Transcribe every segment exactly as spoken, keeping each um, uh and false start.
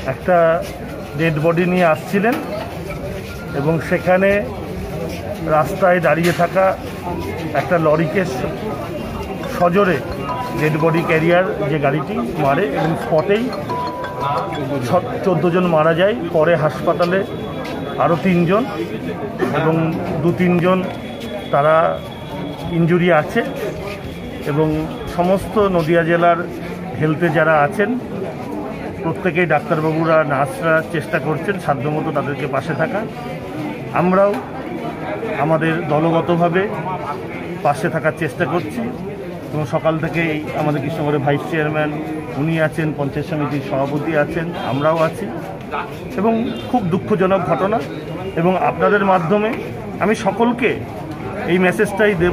একটা dead body নিয়ে আসছিলেন এবং সেখানে রাস্তায় দাঁড়িয়ে থাকা একটা লরিকে সজোরে ডেড বডি ক্যারিয়ার যে গাড়িটি মারে এবং স্পটেই চোদ্দো জন মারা যায়। পরে হাসপাতালে আরও তিনজন এবং দু তিনজন তারা ইনজুরি আছে এবং সমস্ত নদিয়া জেলার হেলথে যারা আছেন প্রত্যেকেই ডাক্তারবাবুরা নার্সরা চেষ্টা করছেন সাধ্যমতো তাদেরকে পাশে থাকা। আমরাও আমাদের দলগতভাবে পাশে থাকার চেষ্টা করছি এবং সকাল থেকেই আমাদের কৃষ্ণনগরের ভাইস চেয়ারম্যান উনি আছেন, পঞ্চায়েত সমিতির সভাপতি আছেন, আমরাও আছি এবং খুব দুঃখজনক ঘটনা। এবং আপনাদের মাধ্যমে আমি সকলকে এই মেসেজটাই দেব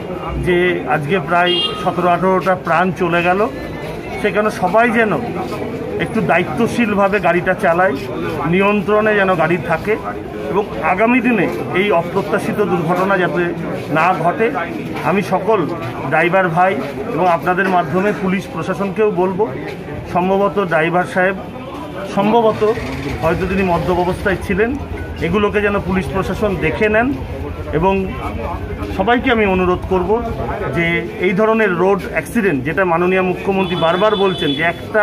যে আজকে প্রায় সতেরো আঠেরোটা প্রাণ চলে গেল, সেখানে সবাই যেন একটু দায়িত্বশীলভাবে গাড়িটা চালায়, নিয়ন্ত্রণে যেন গাড়ি থাকে এবং আগামী দিনে এই অপ্রত্যাশিত দুর্ঘটনা যাতে না ঘটে আমি সকল ড্রাইভার ভাই এবং আপনাদের মাধ্যমে পুলিশ প্রশাসনকেও বলবো, সম্ভবত ড্রাইভার সাহেব সম্ভবত হয়তো তিনি মদ্যপ অবস্থায় ছিলেন, এগুলোকে যেন পুলিশ প্রশাসন দেখে নেন। এবং সবাইকে আমি অনুরোধ করব যে এই ধরনের রোড অ্যাক্সিডেন্ট, যেটা মাননীয় মুখ্যমন্ত্রী বারবার বলছেন যে একটা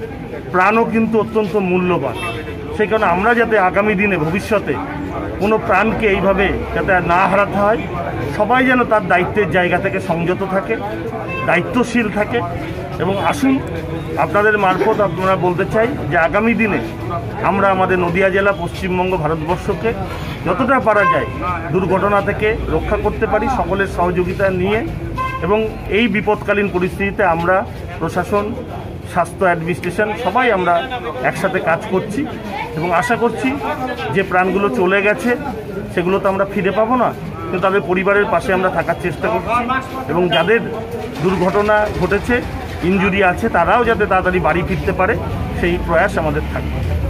প্রাণও কিন্তু অত্যন্ত মূল্যবান, সেই কারণে আমরা যাতে আগামী দিনে ভবিষ্যতে কোনো প্রাণকে এইভাবে যাতে না হারাতে হয়, সবাই যেন তার দায়িত্বের জায়গা থেকে সংযত থাকে, দায়িত্বশীল থাকে। এবং আসুন আপনাদের মারফত আপনারা বলতে চাই যে আগামী দিনে আমরা আমাদের নদিয়া জেলা, পশ্চিমবঙ্গ, ভারতবর্ষকে যতটা পারা যায় দুর্ঘটনা থেকে রক্ষা করতে পারি সকলের সহযোগিতা নিয়ে। এবং এই বিপদকালীন পরিস্থিতিতে আমরা প্রশাসন, স্বাস্থ্য অ্যাডমিনিস্ট্রেশন সবাই আমরা একসাথে কাজ করছি এবং আশা করছি যে প্রাণগুলো চলে গেছে সেগুলো তো আমরা ফিরে পাবো না, কিন্তু তাদের পরিবারের পাশে আমরা থাকার চেষ্টা করছি এবং যাদের দুর্ঘটনা ঘটেছে, ইনজুরি আছে, তারাও যাতে তাড়াতাড়ি বাড়ি ফিরতে পারে সেই প্রয়াস আমাদের থাকবে।